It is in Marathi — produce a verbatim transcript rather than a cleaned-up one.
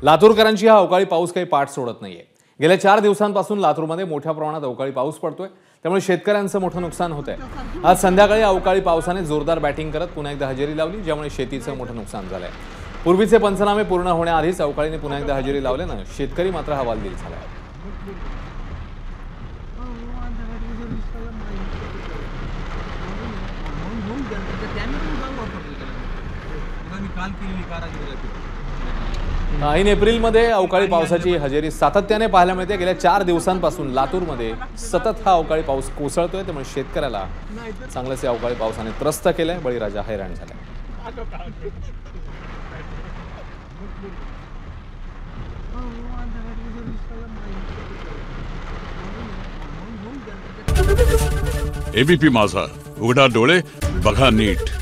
लातूरकरांची हा अवकाळी पाऊस काही पाठ सोडत नाहीये। गेल्या चार दिवसांपासून लातूरमध्ये मोठ्या प्रमाणात अवकाळी पाऊस पडतोय, त्यामुळे शेतकऱ्यांचं मोठं नुकसान होतंय। आज संध्याकाळी अवकाळी पावसाने जोरदार बॅटिंग करत पुन्हा एकदा हजेरी लावली, ज्यामुळे शेतीचं मोठं नुकसान झालंय। पूर्वीचे पंचनामे पूर्ण होण्याआधीच अवकाळीने पुन्हा एकदा हजेरी लावल्यानं शेतकरी मात्र हवालदिल झालाय। ऐन एप्रिलमध्ये अवकाळी पावसाची हजेरी सातत्याने पाहायला मिळते। गेल्या चार दिवसांपासून लातूरमध्ये सतत हा अवकाळी पाऊस कोसळतोय, त्यामुळे शेतकऱ्याला चांगलेच अवकाळी पावसाने त्रस्त केलंय। बळीराजा हैराण झालाय। एबीपी माझा, उघडा डोळे बघा नीट।